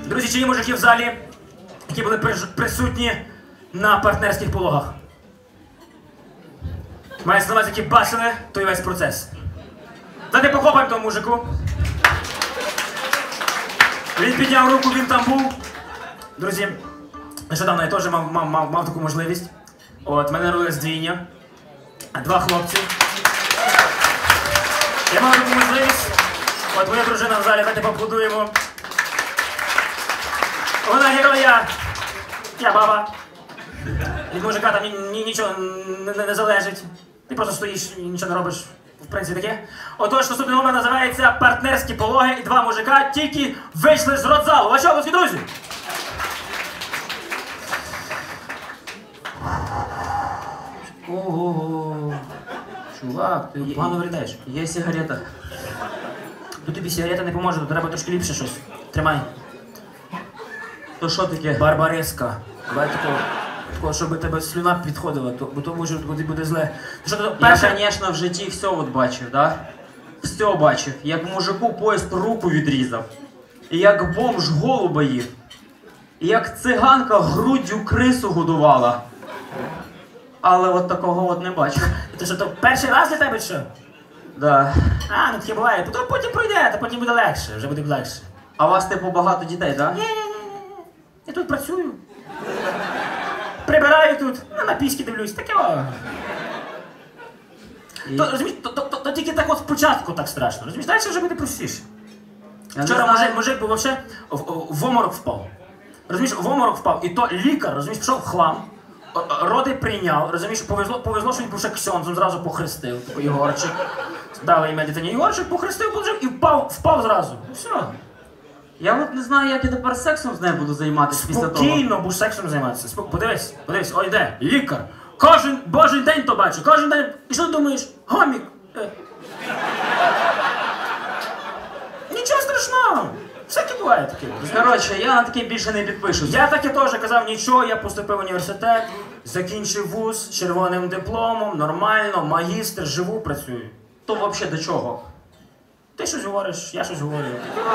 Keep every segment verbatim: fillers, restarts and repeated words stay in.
Друзі, чи є мужики в залі, які були присутні на партнерських пологах? Мається на увазі, які бачили той весь процес. Давайте похлопаємо тому мужику. Він підняв руку, він там був. Друзі, нещодавно я теж мав, мав, мав, мав таку можливість. От, в мене народилось двійня. Два хлопці. Я мав таку можливість. От моя дружина в залі, давайте поаплодуємо. Вона герой, я. Я баба. Від мужика там ні, ні, нічого не, не, не залежить. Ти просто стоїш і нічого не робиш. В принципі, таке. Отож, наступний номер називається «Партнерські пологи» і два мужика тільки вийшли з родзалу. Ваші обласки, друзі! Ого, чувак, ти погано виглядаєш. Є сигарета. Тут тобі сигарета не поможе, тут треба трошки ліпше щось. Тримай. То що таке? Барбареска. Давай такого, такого, щоб тебе слюна підходила, то, бо тому що тобі буде зле. Що, то, перше... Я, звісно, в житті все от бачив, да? Все бачив. Як мужику поїзд руку відрізав. І як бомж голуба їв. І як циганка груддю крису годувала. Але от такого от не бачив. Ти що, то перший раз для тебе що? Да. А, ну таке буває. Потім, потім пройде, то потім буде легше, вже буде легше. А у вас, типу, багато дітей, да? Ні-ні-ні. Я тут працюю. Прибираю тут, а на піськи дивлюсь. Таке о. І... То, розумієш, то, то, то, то тільки так от спочатку так страшно. Розумієш, далі вже буде простіше. Я Вчора знаю... мужик, мужик був вообще в, в, в оморок впав. Розумієш, в оморок впав. І то лікар, розумієш, пішов в хлам. Роди прийняв, розумієш, повезло, повезло, що він був ще ксьонзом, зразу похрестив, такий Ігорчик. Дали ім'я дитині Ігорчик, похрестив, положив і впав, впав зразу. Все. Я от не знаю, як я тепер сексом з нею буду займатися після того. Спокійно будеш сексом займатися. Спок... Подивись, подивись, ой, де, лікар. Кожен божий день то бачу, кожен день. І що ти думаєш? Гомік. Е. Нічого страшного. Всяке буває таке. Коротше, я на таке більше не підпишуся. Я таке теж казав, нічого, я поступив в університет, закінчив вуз з червоним дипломом, нормально, магістр, живу, працюю. То взагалі до чого? Ти щось говориш, я щось говорю.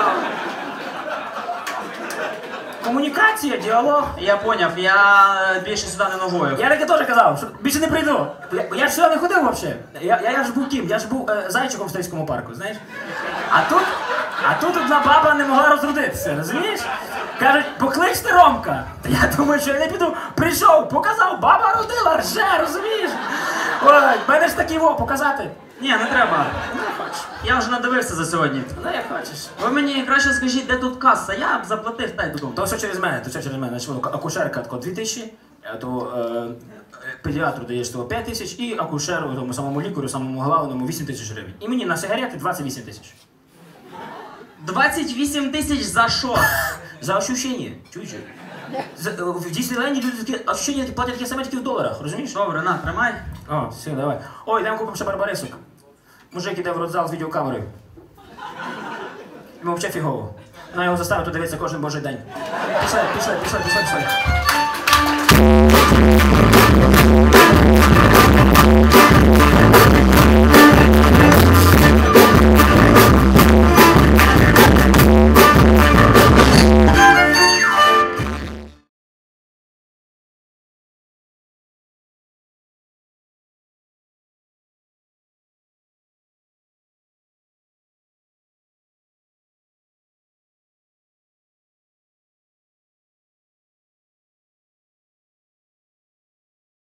Комунікація, діалог. Я поняв, я більше сюди не ногою. Я таке теж казав, що більше не прийду. Я, я ж сюди не ходив взагалі. Я, я, я ж був ким? Я ж був е, зайчиком в Стрийському парку, знаєш? А тут, а тут одна баба не могла розродитися, розумієш? Кажуть, покличте Ромка. Та я думаю, що я не піду. Прийшов, показав, баба родила, рже, розумієш? Ой, мене ж такий во, показати. Ні, не треба. Ну, як хочеш. Я вже надивився за сьогодні. Ну, як хочеш. Ви мені краще скажіть, де тут каса, я б заплатив, та й додому. То все через мене, то все через мене. Значить, акушерка тако дві тисячі, то е, педіатру даєш того п'ять тисяч і акушеру, тому самому лікарю, самому главному вісім тисяч гривень. І мені на сигарети двадцять вісім тисяч. двадцять вісім тисяч за що? За ощущення, чуєш? В Діснейленді люди такі ощущення платять такі саме тільки в доларах, розумієш? Добре, на, тримай. О, все, давай. Ой, йдемо купимо ще барбарисок. Мужик іде в родзал з відеокамерою. Йому взагалі фігово. На його заставити тут дивитися кожен божий день. Пішли, пішли, пішли, пішли, пішли.